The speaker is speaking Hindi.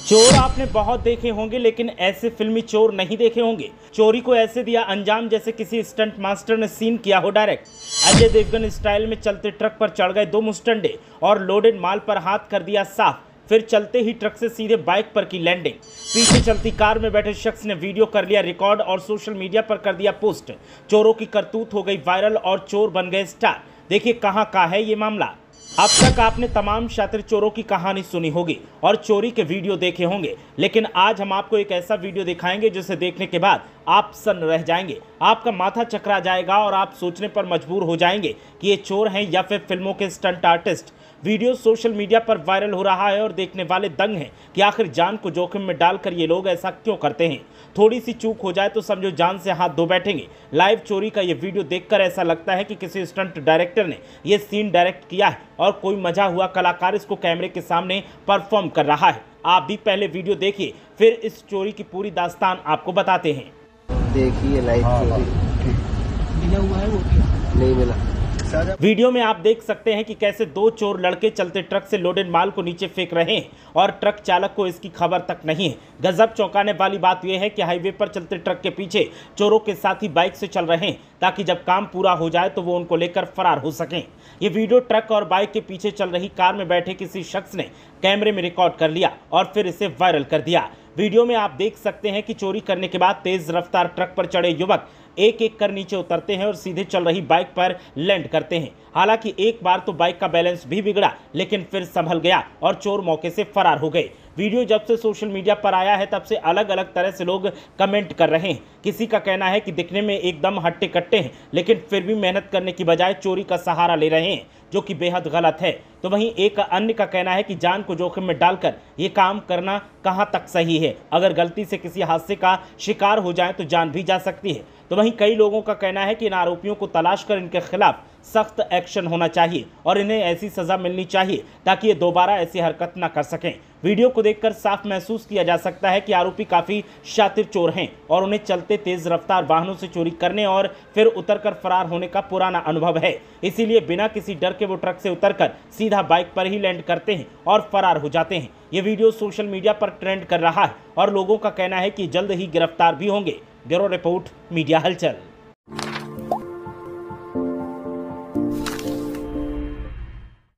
चोर आपने बहुत देखे होंगे, लेकिन ऐसे फिल्मी चोर नहीं देखे होंगे। चोरी को ऐसे दिया अंजाम जैसे किसी स्टंट मास्टर ने सीन किया हो डायरेक्ट। अजय देवगन स्टाइल में चलते ट्रक पर चढ़ गए दो मुस्टंडे और लोडेड माल पर हाथ कर दिया साफ। फिर चलते ही ट्रक से सीधे बाइक पर की लैंडिंग। पीछे चलती कार में बैठे शख्स ने वीडियो कर लिया रिकॉर्ड और सोशल मीडिया पर कर दिया पोस्ट। चोरों की करतूत हो गई वायरल और चोर बन गए स्टार। देखिए कहां का है ये मामला। अब तक आपने तमाम शातिर चोरों की कहानी सुनी होगी और चोरी के वीडियो देखे होंगे, लेकिन आज हम आपको एक ऐसा वीडियो दिखाएंगे जिसे देखने के बाद आप सन्न रह जाएंगे, आपका माथा चकरा जाएगा और आप सोचने पर मजबूर हो जाएंगे कि ये चोर हैं या फिर फिल्मों के stunt artist. Video social media पर वायरल हो रहा है और देखने वाले दंग हैं कि आखिर जान को जोखिम में डालकर ये लोग ऐसा क्यों करते हैं। थोड़ी सी चूक हो जाए तो समझो जान से हाथ धो बैठेंगे। लाइव चोरी का ये वीडियो देखकर ऐसा लगता है कि किसी स्टंट डायरेक्टर ने ये सीन डायरेक्ट किया है और कोई मजा हुआ कलाकार इसको कैमरे के सामने परफॉर्म कर रहा है। आप भी पहले वीडियो देखिए, फिर इस चोरी की पूरी दास्तान आपको बताते हैं। देखिए लाइव चोरी मिला हुआ है वो नहीं मिला। वीडियो में आप देख सकते हैं कि कैसे दो चोर लड़के चलते ट्रक से लोडेड माल को नीचे फेंक रहे हैं और ट्रक चालक को इसकी खबर तक नहीं है। गजब चौंकाने वाली बात यह है कि हाईवे पर चलते ट्रक के पीछे चोरों के साथ ही बाइक से चल रहे हैं ताकि जब काम पूरा हो जाए तो वो उनको लेकर फरार हो सकें। ये वीडियो ट्रक और बाइक के पीछे चल रही कार में बैठे किसी शख्स ने कैमरे में रिकॉर्ड कर लिया और फिर इसे वायरल कर दिया। वीडियो में आप देख सकते हैं कि चोरी करने के बाद तेज रफ्तार ट्रक पर चढ़े युवक एक एक कर नीचे उतरते हैं और सीधे चल रही बाइक पर लैंड करते हैं। हालांकि एक बार तो बाइक का बैलेंस भी बिगड़ा, लेकिन फिर संभल गया और चोर मौके से फरार हो गए। वीडियो जब से सोशल मीडिया पर आया है तब से अलग अलग तरह से लोग कमेंट कर रहे हैं। किसी का कहना है कि दिखने में एकदम हट्टे कट्टे हैं, लेकिन फिर भी मेहनत करने की बजाय चोरी का सहारा ले रहे हैं, जो कि बेहद गलत है। तो वहीं एक अन्य का कहना है कि जान को जोखिम में डालकर ये काम करना कहां तक सही है। अगर गलती से किसी हादसे का शिकार हो जाए तो जान भी जा सकती है। तो वहीं कई लोगों का कहना है कि इन आरोपियों को तलाश कर इनके खिलाफ सख्त एक्शन होना चाहिए और इन्हें ऐसी सजा मिलनी चाहिए ताकि ये दोबारा ऐसी हरकत न कर सकें। वीडियो को देखकर साफ महसूस किया जा सकता है कि आरोपी काफी शातिर चोर हैं और उन्हें चलते तेज रफ्तार वाहनों से चोरी करने और फिर उतरकर फरार होने का पुराना अनुभव है। इसीलिए बिना किसी डर के वो ट्रक से उतरकर सीधा बाइक पर ही लैंड करते हैं और फरार हो जाते हैं। ये वीडियो सोशल मीडिया पर ट्रेंड कर रहा है और लोगों का कहना है कि जल्द ही गिरफ्तार भी होंगे। ब्यूरो रिपोर्ट, मीडिया हलचल।